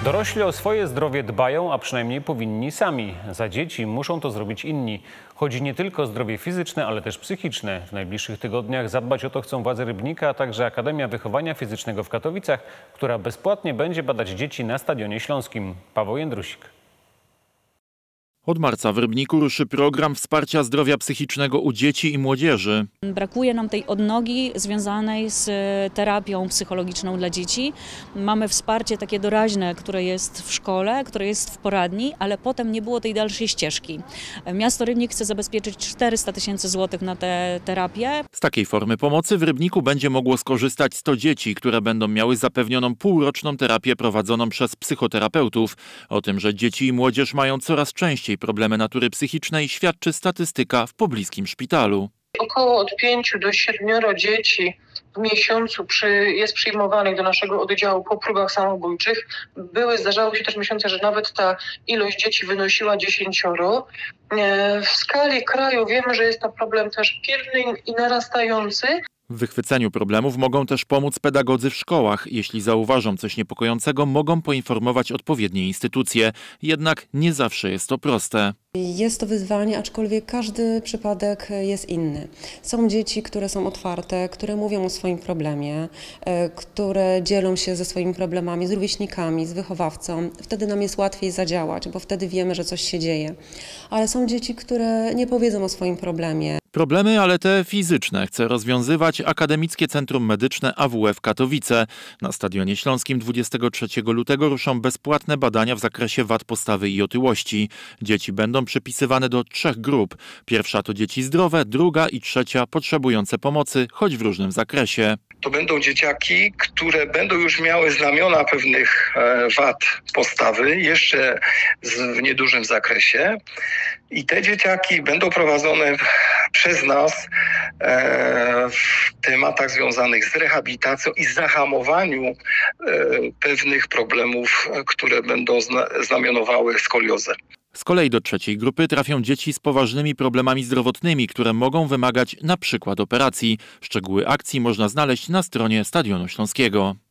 Dorośli o swoje zdrowie dbają, a przynajmniej powinni sami. Za dzieci muszą to zrobić inni. Chodzi nie tylko o zdrowie fizyczne, ale też psychiczne. W najbliższych tygodniach zadbać o to chcą władze Rybnika, a także Akademia Wychowania Fizycznego w Katowicach, która bezpłatnie będzie badać dzieci na Stadionie Śląskim. Paweł Jędrusik. Od marca w Rybniku ruszy program wsparcia zdrowia psychicznego u dzieci i młodzieży. Brakuje nam tej odnogi związanej z terapią psychologiczną dla dzieci. Mamy wsparcie takie doraźne, które jest w szkole, które jest w poradni, ale potem nie było tej dalszej ścieżki. Miasto Rybnik chce zabezpieczyć 400 000 złotych na tę terapię. Z takiej formy pomocy w Rybniku będzie mogło skorzystać 100 dzieci, które będą miały zapewnioną półroczną terapię prowadzoną przez psychoterapeutów. O tym, że dzieci i młodzież mają coraz częściej problemy natury psychicznej, świadczy statystyka w pobliskim szpitalu. Około od 5 do 7 dzieci w miesiącu jest przyjmowanych do naszego oddziału po próbach samobójczych. Zdarzały się też miesiące, że nawet ta ilość dzieci wynosiła 10. W skali kraju wiemy, że jest to problem też pilny i narastający. W wychwyceniu problemów mogą też pomóc pedagodzy w szkołach. Jeśli zauważą coś niepokojącego, mogą poinformować odpowiednie instytucje. Jednak nie zawsze jest to proste. Jest to wyzwanie, aczkolwiek każdy przypadek jest inny. Są dzieci, które są otwarte, które mówią o swoim problemie, które dzielą się ze swoimi problemami z rówieśnikami, z wychowawcą. Wtedy nam jest łatwiej zadziałać, bo wtedy wiemy, że coś się dzieje. Ale są dzieci, które nie powiedzą o swoim problemie. Problemy, ale te fizyczne, chce rozwiązywać Akademickie Centrum Medyczne AWF Katowice. Na Stadionie Śląskim 23 lutego ruszą bezpłatne badania w zakresie wad postawy i otyłości. Dzieci będą przypisywane do 3 grup. Pierwsza to dzieci zdrowe, druga i trzecia potrzebujące pomocy, choć w różnym zakresie. To będą dzieciaki, które będą już miały znamiona pewnych wad postawy, jeszcze w niedużym zakresie. I te dzieciaki będą prowadzone przez nas w tematach związanych z rehabilitacją i zahamowaniu pewnych problemów, które będą znamionowały skoliozę. Z kolei do trzeciej grupy trafią dzieci z poważnymi problemami zdrowotnymi, które mogą wymagać na przykład operacji. Szczegóły akcji można znaleźć na stronie Stadionu Śląskiego.